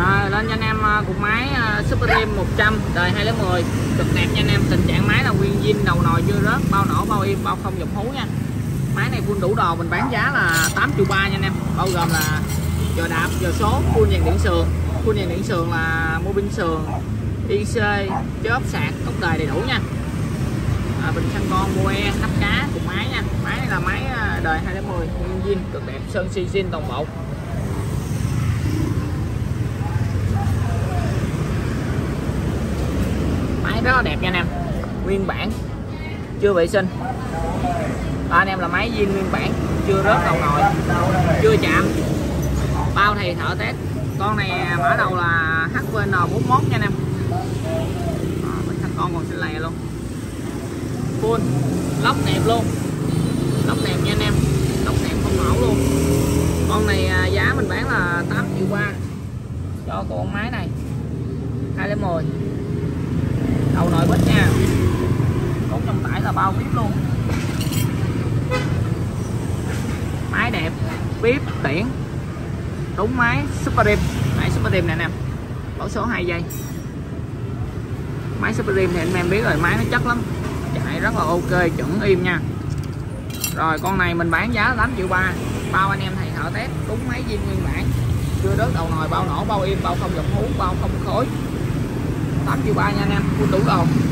Lên cho anh em cục máy Super Rim 100 đời 2010 cực đẹp nha anh em. Tình trạng máy là nguyên zin, đầu nồi chưa rớt, bao nổ, bao im, bao không dòng hú nha. Máy này full đủ đồ, mình bán giá là 8,3 triệu nha anh em, bao gồm là giờ đạp, giờ số, full dàn điện sườn. Full dàn điện sườn là mô pin sườn, IC, chớp, sạc, tốc đời đầy đủ nha. Bình xăng con, boe, nắp cá cùng máy nha. Máy này là máy đời 2010 nguyên zin cực đẹp, sơn xi zin toàn bộ. Máy rất là đẹp nha anh em, nguyên bản chưa vệ sinh. Anh em là máy zin nguyên bản, chưa rớt đầu nồi, chưa chạm. Bao thì thợ test. Con này mã đầu là HVN41 nha anh em. Bình xăng con còn xinh lè luôn, full lóc đẹp luôn, lóc đẹp nha anh em, lóc đẹp không mẫu luôn. Con này giá mình bán là 8,3 triệu cho con máy này 2010. Đầu nồi bít nha, cốt trong tải là bao bếp luôn. Máy đẹp, bếp tiễn, đúng máy Super Rim. Máy Super Rim này nè, bảo số 2 giây. Máy Super Rim thì anh em biết rồi, máy nó chất lắm, chạy rất là ok, chuẩn im nha. Rồi con này mình bán giá 8,3 triệu. Bao anh em thầy thợ test, đúng máy zin nguyên bản, chưa rớt đầu nồi, bao nổ, bao im, bao không dòng hú, bao không khối. 8,3 triệu nha anh em, full đủ đồ.